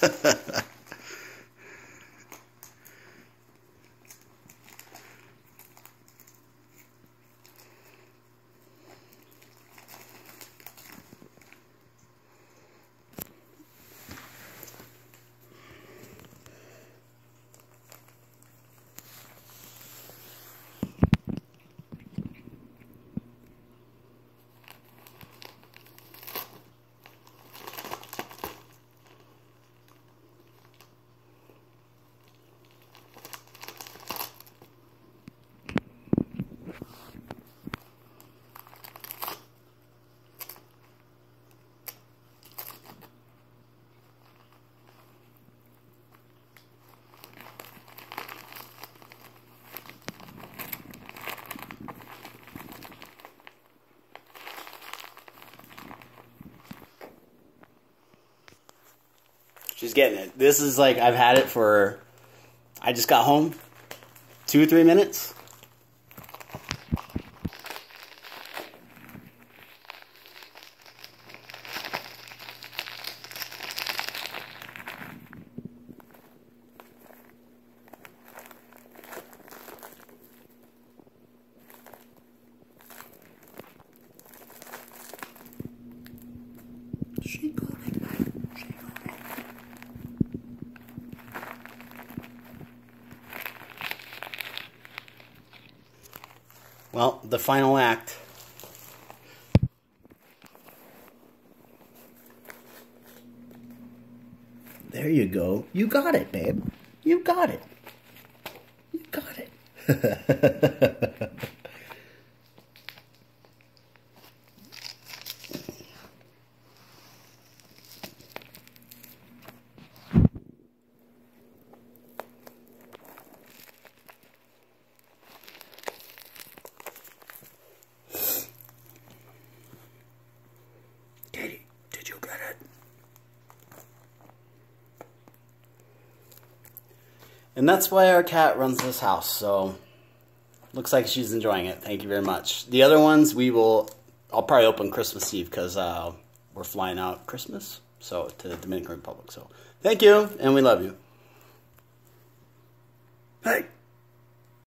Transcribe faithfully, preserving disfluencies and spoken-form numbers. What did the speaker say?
She's getting it. This is like, I've had it for, I just got home, two or three minutes. She got it, man. She got it. Well, the final act. There you go. You got it, babe. You got it. You got it. Katie, did you get it? And that's why our cat runs this house, so looks like she's enjoying it. Thank you very much. The other ones we will, I'll probably open Christmas Eve because uh, we're flying out Christmas, so to the Dominican Republic. So thank you, and we love you. Hey.